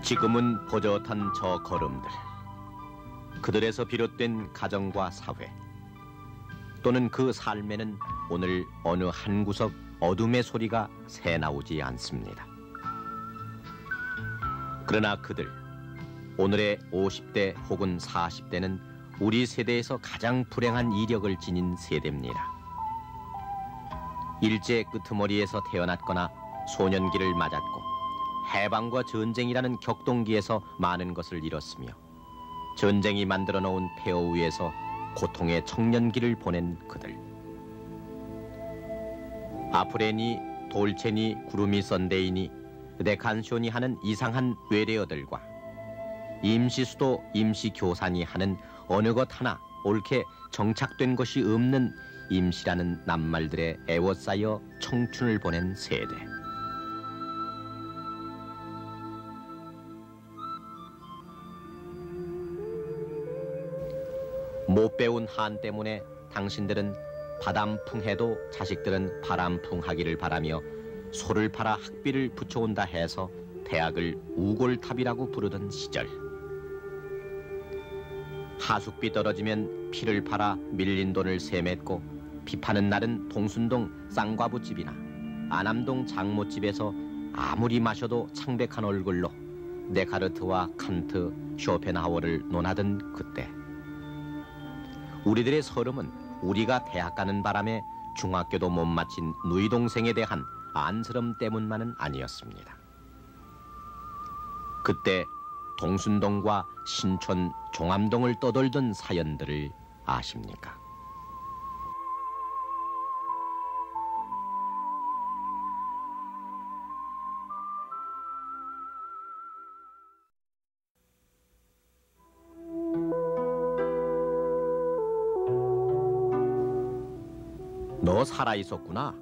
지금은 버젓한 저 걸음들, 그들에서 비롯된 가정과 사회, 또는 그 삶에는 오늘 어느 한 구석 어둠의 소리가 새나오지 않습니다. 그러나 그들, 오늘의 50대 혹은 40대는 우리 세대에서 가장 불행한 이력을 지닌 세대입니다. 일제 끄트머리에서 태어났거나 소년기를 맞았고 해방과 전쟁이라는 격동기에서 많은 것을 잃었으며 전쟁이 만들어 놓은 폐허 위에서 고통의 청년기를 보낸 그들. 아프레니, 돌체니, 구루미 선데이니, 데칸쇼니 하는 이상한 외래어들과 임시수도, 임시교산이 하는 어느 것 하나 옳게 정착된 것이 없는 임시라는 낱말들에 애워싸여 청춘을 보낸 세대. 못 배운 한 때문에 당신들은 바람풍해도 자식들은 바람풍하기를 바라며 소를 팔아 학비를 붙여온다 해서 대학을 우골탑이라고 부르던 시절. 하숙비 떨어지면 피를 팔아 밀린 돈을 세맸고 비파는 날은 동순동 쌍과부집이나 안암동 장모집에서 아무리 마셔도 창백한 얼굴로 데카르트와 칸트, 쇼펜하워를 논하던 그때. 우리들의 서름은 우리가 대학 가는 바람에 중학교도 못 마친 누이 동생에 대한 안쓰럼 때문만은 아니었습니다. 그때 동순동과 신촌, 종암동을 떠돌던 사연들을 아십니까? 너 살아있었구나.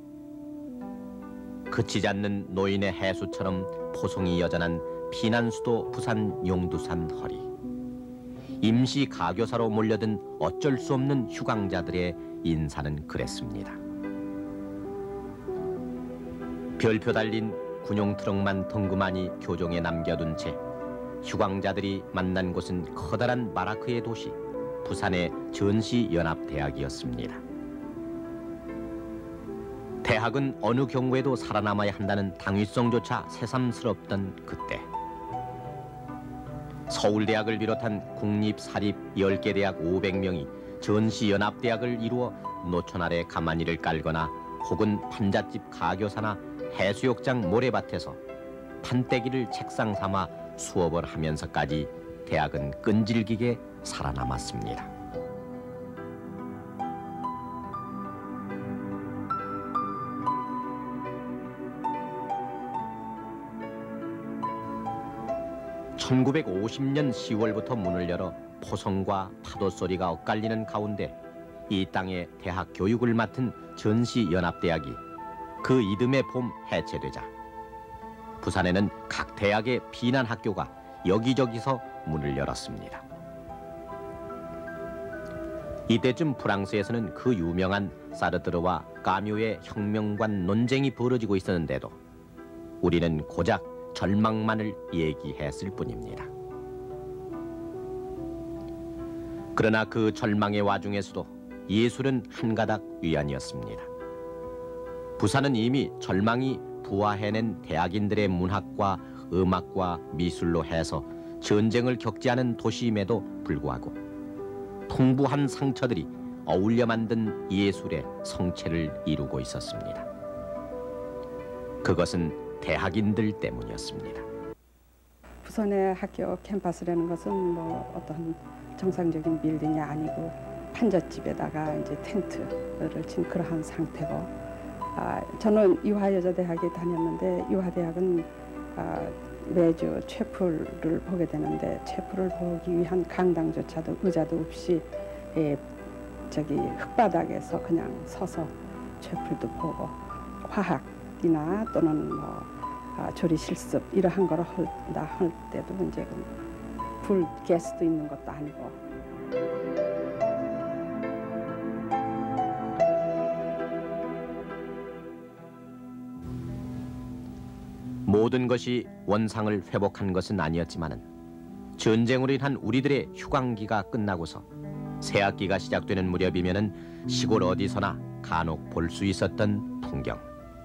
그치지 않는 노인의 해수처럼 포송이 여전한 피난수도 부산 용두산 허리. 임시 가교사로 몰려든 어쩔 수 없는 휴강자들의 인사는 그랬습니다. 별표 달린 군용 트럭만 덩그마니 교종에 남겨둔 채 휴강자들이 만난 곳은 커다란 마라크의 도시 부산의 전시연합대학이었습니다. 대학은 어느 경우에도 살아남아야 한다는 당위성조차 새삼스럽던 그때. 서울대학을 비롯한 국립, 사립 10개 대학 500명이 전시연합대학을 이루어 노천 아래 가마니를 깔거나 혹은 판잣집 가교사나 해수욕장 모래밭에서 판때기를 책상 삼아 수업을 하면서까지 대학은 끈질기게 살아남았습니다. (1950년 10월부터) 문을 열어 포성과 파도 소리가 엇갈리는 가운데 이 땅에 대학 교육을 맡은 전시연합대학이 그 이듬해 봄 해체되자 부산에는 각 대학의 비난학교가 여기저기서 문을 열었습니다. 이때쯤 프랑스에서는 그 유명한 사르트르와 까뮈의 혁명관 논쟁이 벌어지고 있었는데도 우리는 고작 절망만을 얘기했을 뿐입니다. 그러나 그 절망의 와중에서도 예술은 한가닥 위안이었습니다. 부산은 이미 절망이 부화해낸 대학인들의 문학과 음악과 미술로 해서 전쟁을 겪지 않은 도시임에도 불구하고 풍부한 상처들이 어울려 만든 예술의 성체를 이루고 있었습니다. 그것은 대학인들 때문이었습니다. 부산의 학교 캠퍼스라는 것은 뭐 어떤 정상적인 빌딩이 아니고 판잣집에다가 이제 텐트를 친 그러한 상태고, 저는 이화여자대학에 다녔는데 이화대학은 매주 채플을 보게 되는데 채플을 보기 위한 강당조차도 의자도 없이 저기 흙바닥에서 그냥 서서 채플도 보고 화학이나 또는 뭐 조리 실습 이러한 거를 한다 할 때도 이제 불 가스도 있는 것도 아니고. 모든 것이 원상을 회복한 것은 아니었지만은 전쟁으로 인한 우리들의 휴강기가 끝나고서 새학기가 시작되는 무렵이면은 시골 어디서나 간혹 볼 수 있었던 풍경.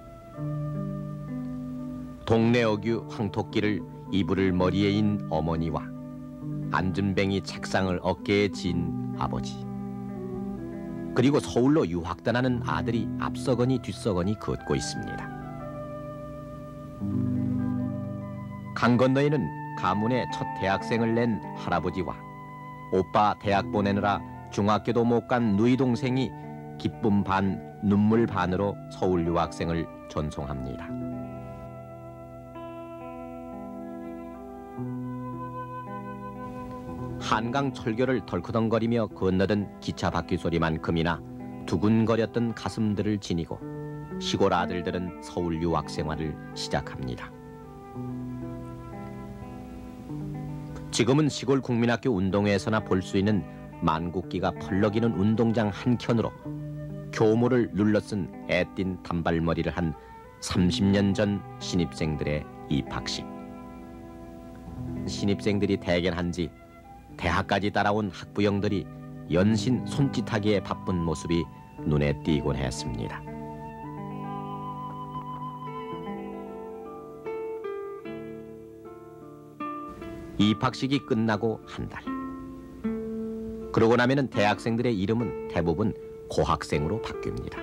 동네 어귀 황토끼를 이불을 머리에 인 어머니와 안전뱅이 책상을 어깨에 진 아버지, 그리고 서울로 유학 떠나는 아들이 앞서거니 뒤서거니 걷고 있습니다. 강 건너에는 가문의 첫 대학생을 낸 할아버지와 오빠 대학 보내느라 중학교도 못 간 누이 동생이 기쁨 반 눈물 반으로 서울 유학생을 전송합니다. 한강 철교를 덜커덩거리며 건너던 기차 바퀴 소리만큼이나 두근거렸던 가슴들을 지니고 시골 아들들은 서울 유학 생활을 시작합니다. 지금은 시골 국민학교 운동회에서나 볼 수 있는 만국기가 펄럭이는 운동장 한켠으로 교무를 눌러쓴 애띤 단발머리를 한 30년 전 신입생들의 입학식. 신입생들이 대견한 지 대학까지 따라온 학부형들이 연신 손짓하기에 바쁜 모습이 눈에 띄곤 했습니다. 입학식이 끝나고 한 달. 그러고 나면은 대학생들의 이름은 대부분 고학생으로 바뀝니다.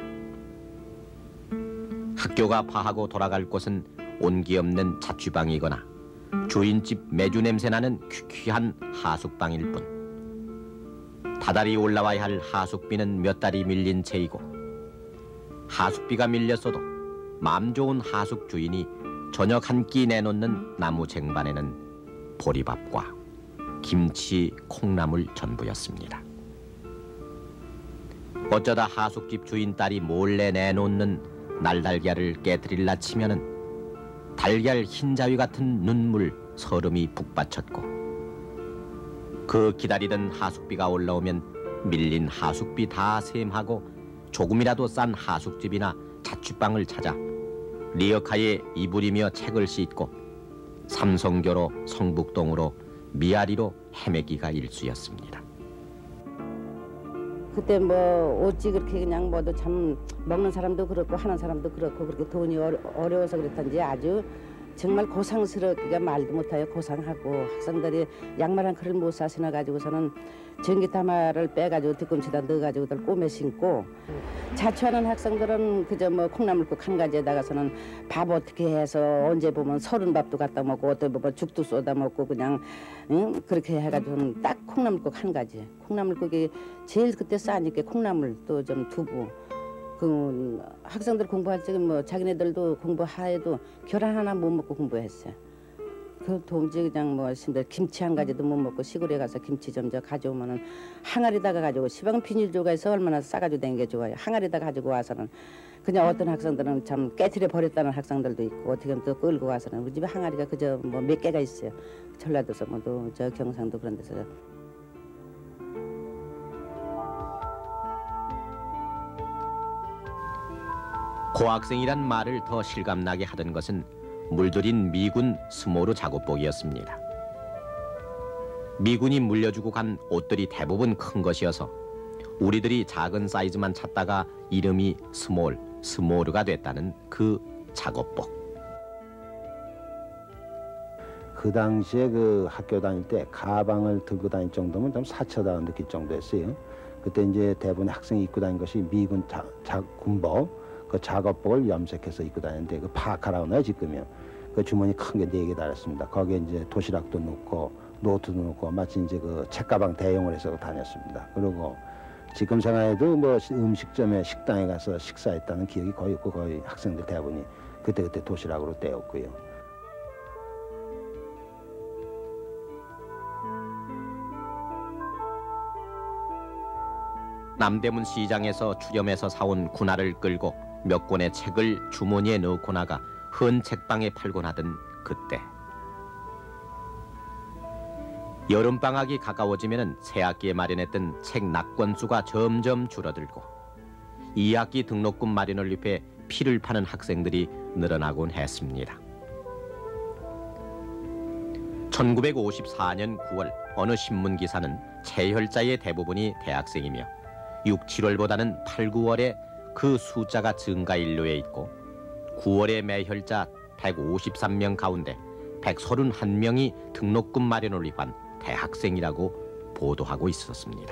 학교가 파하고 돌아갈 곳은 온기 없는 자취방이거나 주인집 매주 냄새나는 퀴퀴한 하숙방일 뿐. 다달이 올라와야 할 하숙비는 몇 달이 밀린 채이고, 하숙비가 밀렸어도 마음 좋은 하숙 주인이 저녁 한 끼 내놓는 나무 쟁반에는 보리밥과 김치, 콩나물 전부였습니다. 어쩌다 하숙집 주인 딸이 몰래 내놓는 날달걀을 깨트릴라 치면은 달걀 흰자위 같은 눈물 서름이 북받쳤고, 그 기다리던 하숙비가 올라오면 밀린 하숙비 다 셈하고 조금이라도 싼 하숙집이나 자취방을 찾아 리어카에 이불이며 책을 씻고 삼성교로 성북동으로 미아리로 헤매기가 일쑤였습니다. 그때 뭐 어찌 그렇게 그냥 뭐도 참 먹는 사람도 그렇고 하는 사람도 그렇고 그렇게 돈이 어려워서 그랬던지 아주 정말 고상스럽기가 말도 못해요. 고상하고 학생들이 양말 한 그릇 못 사 신어 가지고서는 전기타마를 빼가지고 뒤꿈치에다 넣어가지고들 꼬매 신고, 자취하는 학생들은 그저 뭐 콩나물국 한 가지에다가서는 밥 어떻게 해서 언제 보면 서른 밥도 갖다 먹고 어떻게 보면 죽도 쏟아 먹고 그냥 그렇게 해가지고는 딱 콩나물국 한 가지. 콩나물국이 제일 그때 싸니까 콩나물 또 좀 두부. 그 학생들 공부할 적에 뭐 자기네들도 공부하에도 계란 하나 못 먹고 공부했어요. 그 도무지 그냥 뭐 심지어 김치 한 가지도 못 먹고 시골에 가서 김치 좀 저 가져오면은 항아리다가 가지고 시방 비닐조각에서 얼마나 싸가지고 댕겨 좋아요. 항아리다 가지고 와서는 그냥 어떤 학생들은 참 깨트려 버렸다는 학생들도 있고 어떻게 또 끌고 와서는 우리 집에 항아리가 그저 뭐 몇 개가 있어요. 전라도서 뭐도 저 경상도 그런 데서. 고학생이란 말을 더 실감나게 하던 것은 물들인 미군 스모르 작업복이었습니다. 미군이 물려주고 간 옷들이 대부분 큰 것이어서 우리들이 작은 사이즈만 찾다가 이름이 스모르가 됐다는 그 작업복. 그 당시에 그 학교 다닐 때 가방을 들고 다닐 정도면 좀 사처다 느낄 정도였어요. 그때 이제 대부분 학생이 입고 다닌 것이 미군 군복, 그 작업복을 염색해서 입고 다녔는데 그 파카라고 나요 지금요. 그 주머니 큰 게 4개 달았습니다. 거기에 이제 도시락도 넣고 노트도 넣고 마치 이제 그 책가방 대용을 해서 다녔습니다. 그리고 지금 생각해도 뭐 음식점에 식당에 가서 식사했다는 기억이 거의 없고 거의 학생들 대부분이 그때그때 도시락으로 때웠고요. 남대문 시장에서 출염해서 사온 군화를 끌고 몇 권의 책을 주머니에 넣고 나가 헌 책방에 팔곤 하던 그때. 여름방학이 가까워지면 새학기에 마련했던 책 낙권수가 점점 줄어들고 2학기 등록금 마련을 위해 피를 파는 학생들이 늘어나곤 했습니다. 1954년 9월 어느 신문 기사는 체혈자의 대부분이 대학생이며 6, 7월보다는 8, 9월에 그 숫자가 증가일로에 있고 9월의 매혈자 153명 가운데 131명이 등록금 마련을 위한 대학생이라고 보도하고 있었습니다.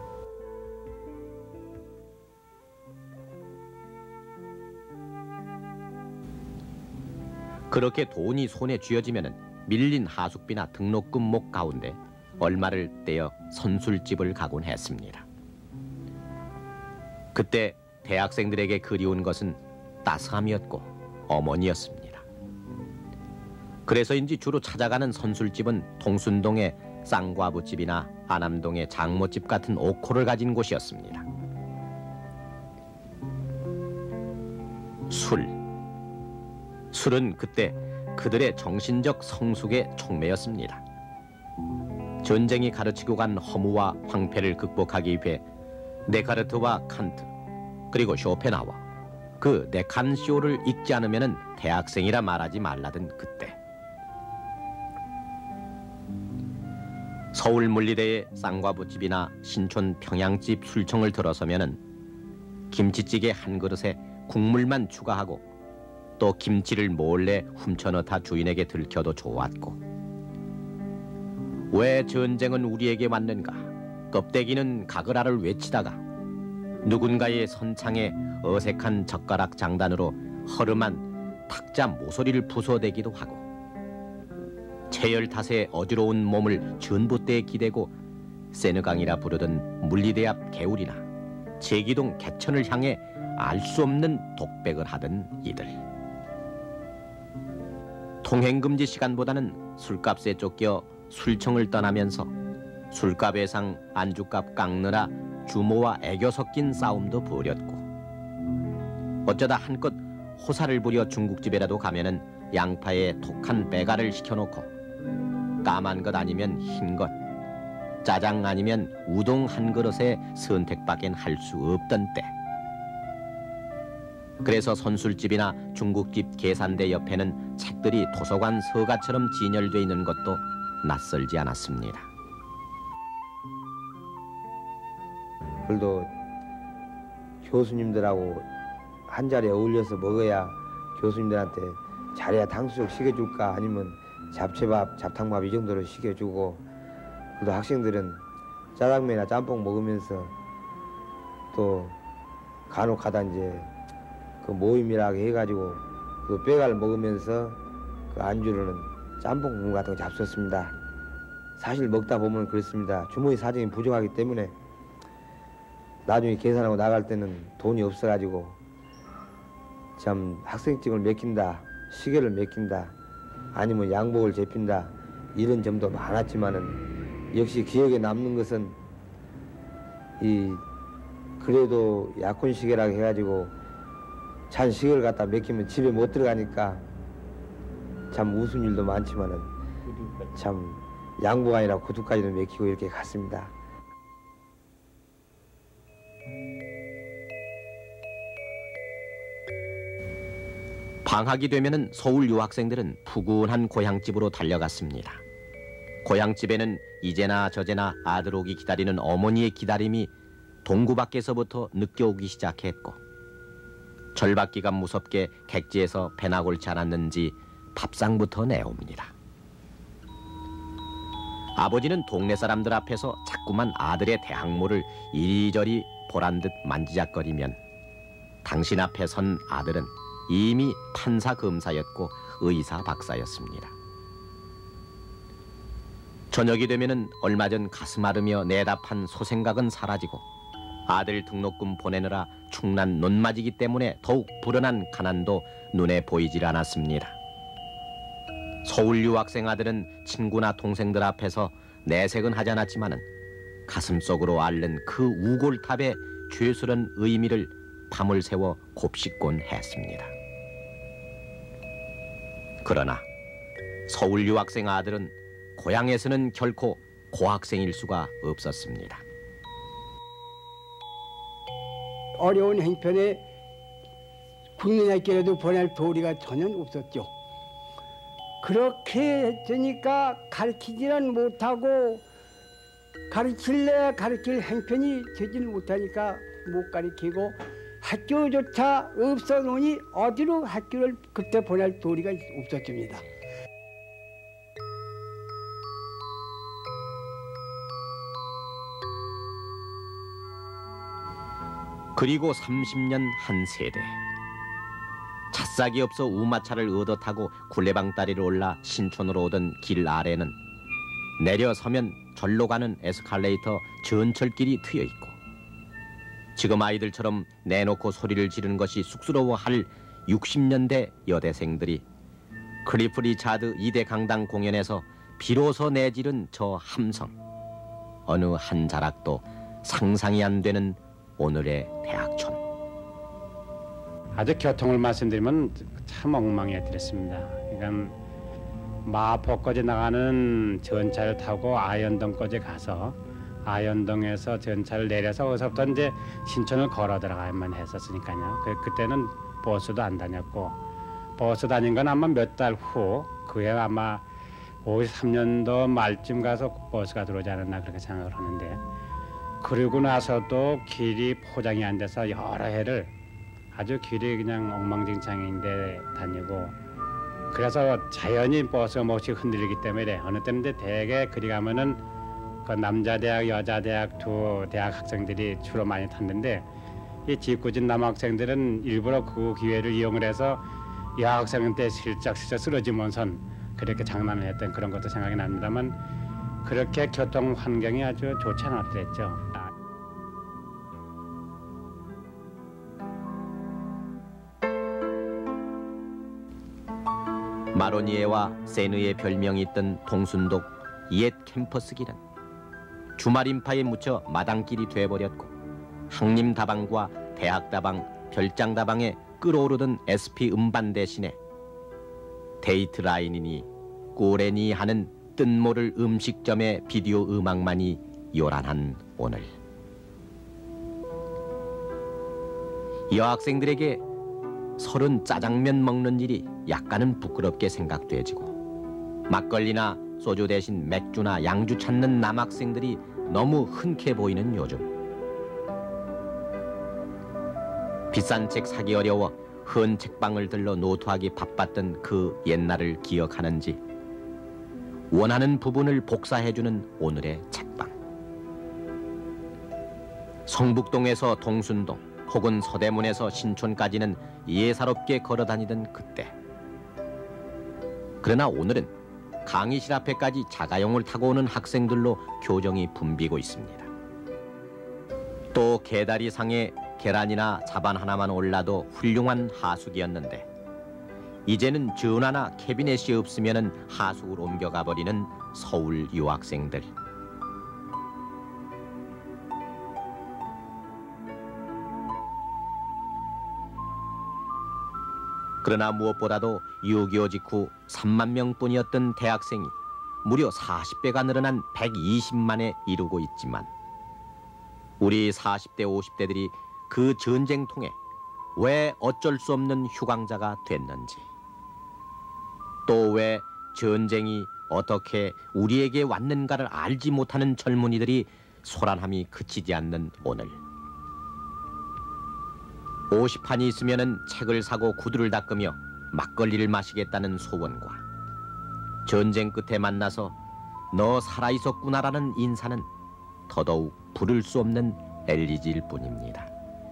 그렇게 돈이 손에 쥐어지면 밀린 하숙비나 등록금 가운데 얼마를 떼어 선술집을 가곤 했습니다. 그때 대학생들에게 그리운 것은 따스함이었고 어머니였습니다. 그래서인지 주로 찾아가는 선술집은 동순동의 쌍과부집이나 안암동의 장모집 같은 옥호를 가진 곳이었습니다. 술은 그때 그들의 정신적 성숙의 촉매였습니다. 전쟁이 가르치고 간 허무와 황폐를 극복하기 위해 데카르트와 칸트 그리고 쇼펜하워 그 네칸쇼를 읽지 않으면 대학생이라 말하지 말라던 그때 서울 물리대의 쌍과부집이나 신촌 평양집 술청을 들어서면은 김치찌개 한 그릇에 국물만 추가하고 또 김치를 몰래 훔쳐넣다 주인에게 들켜도 좋았고 왜 전쟁은 우리에게 왔는가 껍데기는 가그라를 외치다가 누군가의 선창에 어색한 젓가락 장단으로 허름한 탁자 모서리를 부숴대기도 하고 체열 탓에 어지러운 몸을 전봇대에 기대고 세느강이라 부르던 물리대 앞 개울이나 제기동 개천을 향해 알 수 없는 독백을 하던 이들. 통행금지 시간보다는 술값에 쫓겨 술청을 떠나면서 술값 외상 안주값 깎느라 주모와 애교 섞인 싸움도 벌였고 어쩌다 한껏 호사를 부려 중국집에라도 가면은 양파에 톡한 빼가를 시켜놓고 까만 것 아니면 흰 것, 짜장 아니면 우동 한 그릇에 선택밖엔 할 수 없던 때. 그래서 선술집이나 중국집 계산대 옆에는 책들이 도서관 서가처럼 진열돼 있는 것도 낯설지 않았습니다. 그래도 교수님들하고 한 자리에 어울려서 먹어야 교수님들한테 잘해야 탕수육 시켜줄까 아니면 잡채밥, 잡탕밥 이 정도로 시켜주고 그래도 학생들은 짜장면이나 짬뽕 먹으면서 또 간혹 가다 이제 그 모임이라고 해가지고 그 빼가를 먹으면서 그 안주로는 짬뽕 국물 같은 거 잡수었습니다. 사실 먹다 보면 그렇습니다. 주머니 사정이 부족하기 때문에 나중에 계산하고 나갈 때는 돈이 없어가지고 참 학생증을 맡긴다, 시계를 맡긴다, 아니면 양복을 재핀다 이런 점도 많았지만은 역시 기억에 남는 것은 이 그래도 약혼 시계라고 해가지고 찬 시계를 갖다 맡기면 집에 못 들어가니까 참 웃은 일도 많지만은 참 양복 아니라 구두까지도 맡기고 이렇게 갔습니다. 방학이 되면은 서울 유학생들은 푸근한 고향집으로 달려갔습니다. 고향집에는 이제나 저제나 아들 오기 기다리는 어머니의 기다림이 동구 밖에서부터 느껴오기 시작했고 절박기가 무섭게 객지에서 배나 골치 않았는지 밥상부터 내옵니다. 아버지는 동네 사람들 앞에서 자꾸만 아들의 대학모를 이리저리 보란 듯 만지작거리면 당신 앞에 선 아들은 이미 판사 검사였고 의사 박사였습니다. 저녁이 되면은 얼마 전 가슴 앓으며 내답한 소생각은 사라지고 아들 등록금 보내느라 충난 논맞이기 때문에 더욱 불어난 가난도 눈에 보이질 않았습니다. 서울 유학생 아들은 친구나 동생들 앞에서 내색은 하지 않았지만은 가슴속으로 앓는 그 우골탑의 죄스런 의미를 밤을 새워 곱씹곤 했습니다. 그러나 서울 유학생 아들은 고향에서는 결코 고학생일 수가 없었습니다. 어려운 행편에 국민학교라도 보낼 도리가 전혀 없었죠. 그렇게 했으니까 가르치지는 못하고 가르칠 형편이 되질 못하니까 못 가르치고 학교조차 없어 놓으니 어디로 학교를 그때 보낼 도리가 없었습니다. 그리고 30년 한 세대. 찻싹이 없어 우마차를 얻어 타고 굴레방 다리를 올라 신촌으로 오던 길 아래는 내려서면 절로 가는 에스컬레이터 전철길이 트여 있고, 지금 아이들처럼 내놓고 소리를 지르는 것이 쑥스러워할 60년대 여대생들이 클리프 리차드 2대 강당 공연에서 비로소 내지른 저 함성, 어느 한 자락도 상상이 안 되는 오늘의 대학촌. 아주 교통을 말씀드리면 참 엉망이었습니다. 그러니까 마포까지 나가는 전차를 타고 아현동까지 가서 아현동에서 전차를 내려서 어서부터 이제 신촌을 걸어 들어가야만 했었으니까요. 그때는 버스도 안 다녔고, 버스 다닌 건 아마 몇 달 후, 그해 아마 53년도 말쯤 가서 버스가 들어오지 않았나 그렇게 생각을 하는데, 그러고 나서도 길이 포장이 안 돼서 여러 해를 아주 길이 그냥 엉망진창인데 다니고, 그래서 자연히 버스가 몹시 흔들리기 때문에 어느 때는 대개 그리 가면은 그 남자 대학, 여자 대학 두 대학 학생들이 주로 많이 탔는데, 이 짓궂은 남학생들은 일부러 그 기회를 이용을 해서 여학생한테 슬쩍 쓰러지면서 그렇게 장난을 했던 그런 것도 생각이 납니다만, 그렇게 교통 환경이 아주 좋지 않았겠죠. 마로니에와 세느의 별명이 있던 동순독 옛 캠퍼스 길은 주말 인파에 묻혀 마당길이 돼버렸고, 항림다방과 대학다방, 별장다방에 끓어오르던 SP 음반 대신에 데이트 라인이니 꼬레니 하는 뜬모를 음식점의 비디오 음악만이 요란한 오늘. 여학생들에게 서른 짜장면 먹는 일이 약간은 부끄럽게 생각돼지고, 막걸리나 소주 대신 맥주나 양주 찾는 남학생들이 너무 흔쾌 보이는 요즘. 비싼 책 사기 어려워 흔 책방을 들러 노트하기 바빴던 그 옛날을 기억하는지 원하는 부분을 복사해주는 오늘의 책방. 성북동에서 동순동 혹은 서대문에서 신촌까지는 예사롭게 걸어다니던 그때. 그러나 오늘은 강의실 앞에까지 자가용을 타고 오는 학생들로 교정이 붐비고 있습니다. 또 계다리 상에 계란이나 자반 하나만 올라도 훌륭한 하숙이었는데, 이제는 전화나 캐비넷이 없으면 하숙을 옮겨가 버리는 서울 유학생들. 그러나 무엇보다도 6.25 직후 3만 명뿐이었던 대학생이 무려 40배가 늘어난 120만에 이르고 있지만, 우리 40대 50대들이 그 전쟁통에 왜 어쩔 수 없는 휴강자가 됐는지, 또 왜 전쟁이 어떻게 우리에게 왔는가를 알지 못하는 젊은이들이 소란함이 그치지 않는 오늘. 50판이 있으면 책을 사고 구두를 닦으며 막걸리를 마시겠다는 소원과 전쟁 끝에 만나서 너 살아있었구나라는 인사는 더더욱 부를 수 없는 엘리지일 뿐입니다.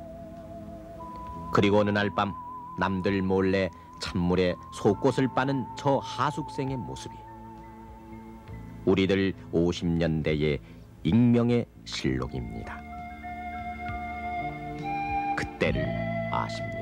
그리고 어느 날 밤 남들 몰래 찬물에 속꽃을 빠는 저 하숙생의 모습이 우리들 50년대의 익명의 실록입니다. 그때를 아십니까?